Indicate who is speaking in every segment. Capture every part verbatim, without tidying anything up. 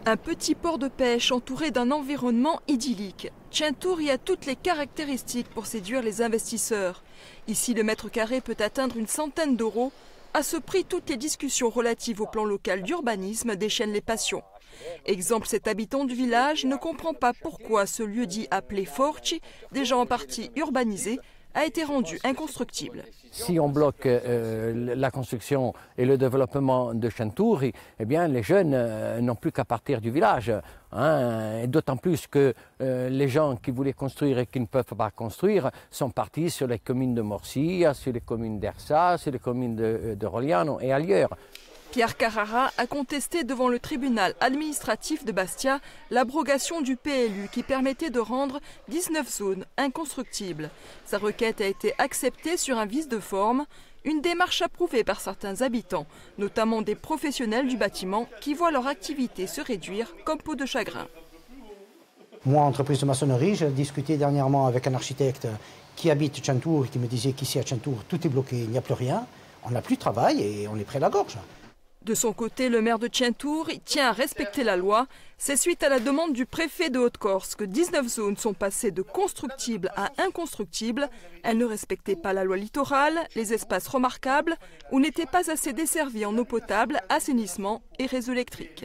Speaker 1: Un petit port de pêche entouré d'un environnement idyllique. Tchintour a toutes les caractéristiques pour séduire les investisseurs. Ici, le mètre carré peut atteindre une centaine d'euros. À ce prix, toutes les discussions relatives au plan local d'urbanisme déchaînent les passions. Exemple, cet habitant du village ne comprend pas pourquoi ce lieu dit appelé Forci, déjà en partie urbanisé, a été rendu inconstructible.
Speaker 2: Si on bloque euh, la construction et le développement de Tchintour, eh bien les jeunes euh, n'ont plus qu'à partir du village. Hein, d'autant plus que euh, les gens qui voulaient construire et qui ne peuvent pas construire sont partis sur les communes de Morsia, sur les communes d'Ersa, sur les communes de, de Rogliano et ailleurs.
Speaker 1: Pierre Carrara a contesté devant le tribunal administratif de Bastia l'abrogation du P L U qui permettait de rendre dix-neuf zones inconstructibles. Sa requête a été acceptée sur un vice de forme, une démarche approuvée par certains habitants, notamment des professionnels du bâtiment qui voient leur activité se réduire comme peau de chagrin.
Speaker 3: Moi, entreprise de maçonnerie, j'ai discuté dernièrement avec un architecte qui habite Tchintour et qui me disait qu'ici à Tchintour, tout est bloqué, il n'y a plus rien. On n'a plus de travail et on est près de la gorge.
Speaker 1: De son côté, le maire de Tchintour tient à respecter la loi. C'est suite à la demande du préfet de Haute-Corse que dix-neuf zones sont passées de constructibles à inconstructibles. Elles ne respectaient pas la loi littorale, les espaces remarquables ou n'étaient pas assez desservies en eau potable, assainissement et réseau électrique.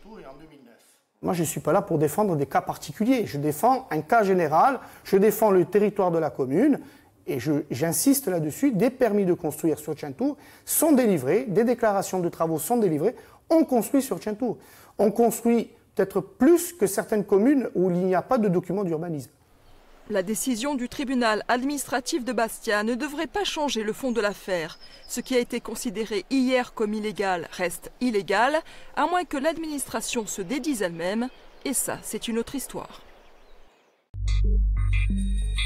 Speaker 4: Moi, je ne suis pas là pour défendre des cas particuliers. Je défends un cas général, je défends le territoire de la commune. Et j'insiste là-dessus, des permis de construire sur Tchintour sont délivrés, des déclarations de travaux sont délivrées, on construit sur Tchintour. On construit peut-être plus que certaines communes où il n'y a pas de document d'urbanisme.
Speaker 1: La décision du tribunal administratif de Bastia ne devrait pas changer le fond de l'affaire. Ce qui a été considéré hier comme illégal reste illégal, à moins que l'administration se dédise elle-même. Et ça, c'est une autre histoire.